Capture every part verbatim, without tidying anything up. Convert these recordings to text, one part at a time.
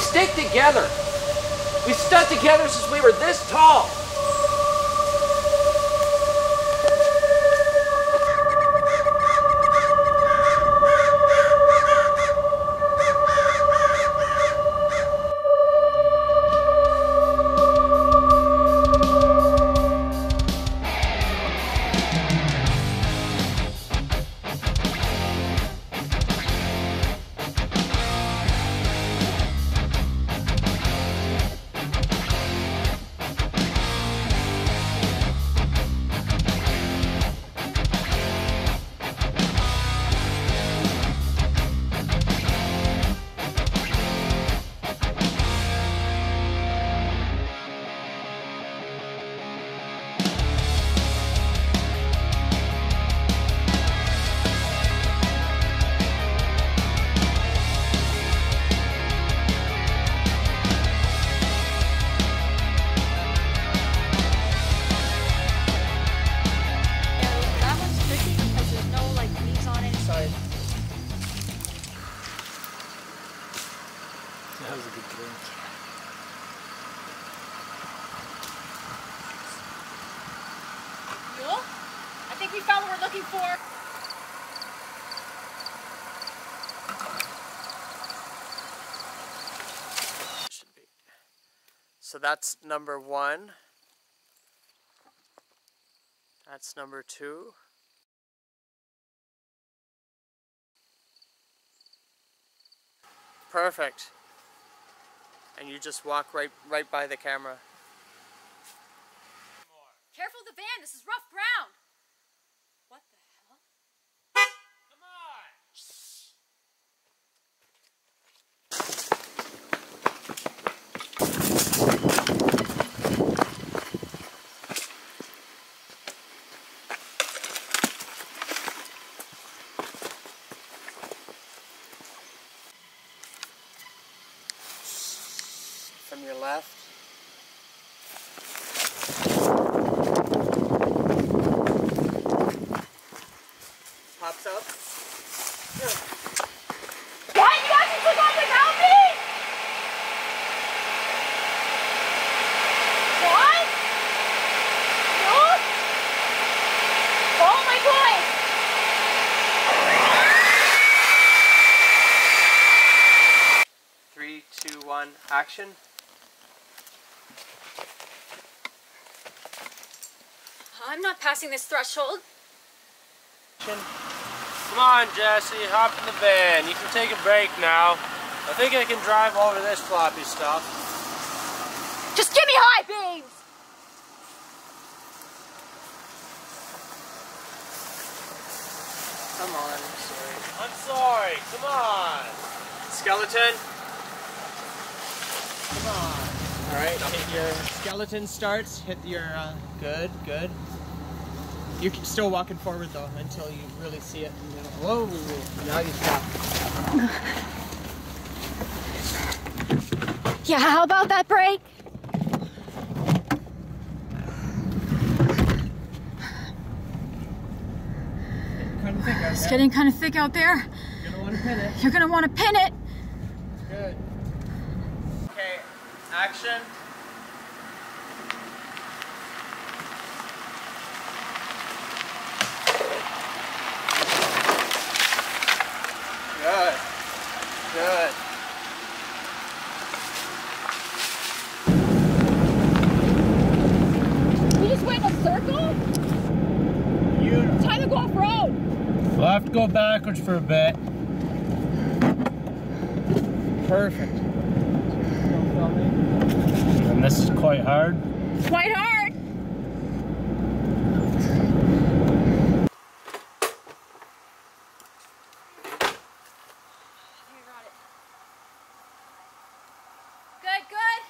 stick together. We stuck together since we were this tall. That was a good drink. Mule? I think we found what we're looking for. Should be. So that's number one. That's number two. Perfect. And you just walk right right by the camera. Careful of the van, this is rough ground. What the hell? Come on! From your left. Pops up. What? You guys just took off without me? What? No? Oh my God! Three, two, one, action. I'm not passing this threshold. Come on, Jesse, hop in the van. You can take a break now. I think I can drive over this floppy stuff. Just give me high beams! Come on, I'm sorry. I'm sorry, come on. Skeleton. Come on. Alright, hit your skeleton starts, hit your, uh, good, good. You're still walking forward though, until you really see it. Whoa, now you stop. Yeah, how about that break? Kind of thick out It's there. getting kind of thick out there. You're gonna want to pin it. You're gonna want to pin it. Good. Okay, action. Good. Good. We just went in a circle? Beautiful. Time to go off road. We'll have to go backwards for a bit. Perfect. And this is quite hard. Quite hard. Good, good.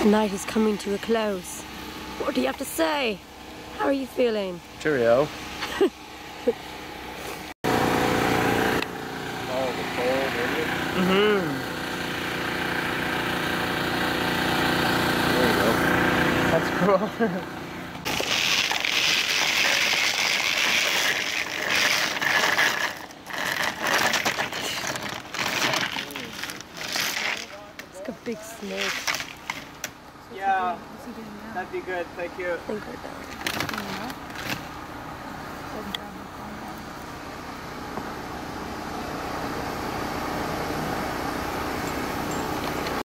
The night is coming to a close. What do you have to say? How are you feeling? Cheerio. Oh, the cold, isn't it? Mm-hmm. There you go. That's cool. It's like a big snake. Yeah, that'd be good. Thank you. I think we're done.